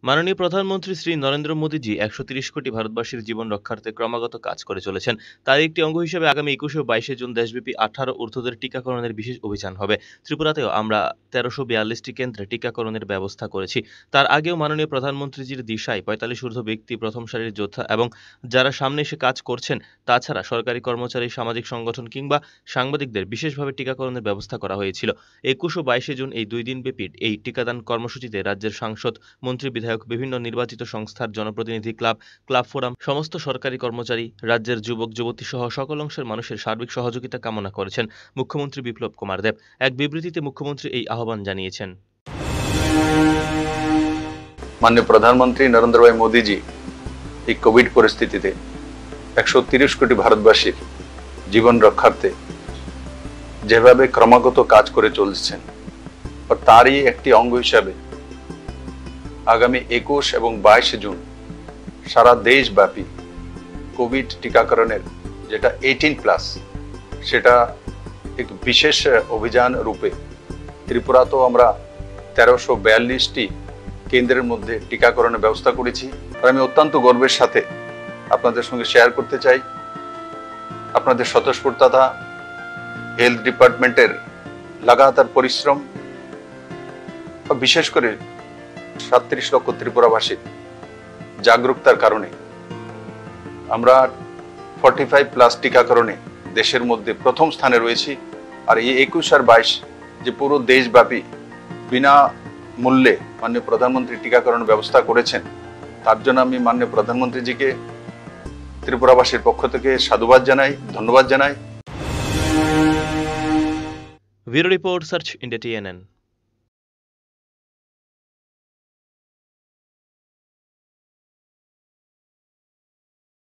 মাননীয় প্রধানমন্ত্রী শ্রী নরেন্দ্র মোদীজি ১৩০ কোটি ভারতবাসীর জীবন রক্ষার্থে ক্রমাগত কাজ করে চলেছেন। তার একটি অঙ্গ হিসেবে আগামী ২১ ও ২২ জুন দেশব্যাপী ১৮ ঊর্ধ্বদের টিকাকরণের বিশেষ অভিযান হবে। ত্রিপুরাতেও আমরা ১৩৪২টি কেন্দ্রে টিকাকরণের ব্যবস্থা করেছি। তার আগেও মাননীয় প্রধানমন্ত্রীজির দিশায় ৪৫ ঊর্ধ্ব ব্যক্তি, প্রথম সারির যোদ্ধা এবং যারা সামনে এসে কাজ করছেন, তাছাড়া সরকারি কর্মচারী, সামাজিক সংগঠন কিংবা সাংবাদিকদের বিশেষভাবে টিকাকরণের ব্যবস্থা করা হয়েছিল। ২১ ও ২২ জুন এই ২ দিনব্যাপী এই টিকাদান কর্মসূচিতে রাজ্যের সাংসদ, মন্ত্রী, বিধায়ক, বিভিন্ন নির্বাচিত সংস্থার জনপ্রতিনিধি, ক্লাব ফোরাম, সমস্ত সরকারি কর্মচারী, রাজ্যের যুবক যুবতী সহ সকল অংশের মানুষের সার্বিক সহযোগিতা কামনা করেছেন মুখ্যমন্ত্রী বিপ্লব কুমার দেব। এক বিবৃতিতে মুখ্যমন্ত্রী এই আহ্বান জানিয়েছেন। মাননীয় প্রধানমন্ত্রী নরেন্দ্র ভাই মোদীজি এই কোভিড পরিস্থিতিতে ১৩০ কোটি ভারতবাসীর জীবন রক্ষার্থে যেভাবে ক্রমাগত কাজ করে চলছেন, তারই একটি অঙ্গ হিসাবে আগামী ২১ এবং ২২ জুন সারা দেশব্যাপী কোভিড টিকাকরণের যেটা 18+, সেটা এক বিশেষ অভিযান রূপে ত্রিপুরাতেও আমরা ১৩৪২টি কেন্দ্রের মধ্যে টিকাকরণের ব্যবস্থা করেছি। আর আমি অত্যন্ত গর্বের সাথে আপনাদের সঙ্গে শেয়ার করতে চাই আপনাদের স্বতঃস্ফূর্ততা, হেলথ ডিপার্টমেন্টের লাগাতার পরিশ্রম, বিশেষ করে ৩৭ লক্ষ ত্রিপুরাবাসীর জাগরুকতার কারণে আমরা 45+ টিকাকরণে দেশের মধ্যে প্রথম স্থানে রয়েছি। আর এই ২১ আর ২২ যে পুরো দেশব্যাপী বিনা মূল্যে মাননীয় প্রধানমন্ত্রী টিকাকরণ ব্যবস্থা করেছেন, তার জন্য আমি মাননীয় প্রধানমন্ত্রীজিকে ত্রিপুরাবাসীর পক্ষ থেকে সাধুবাদ জানাই, ধন্যবাদ জানাই। Bureau report, search India TNN।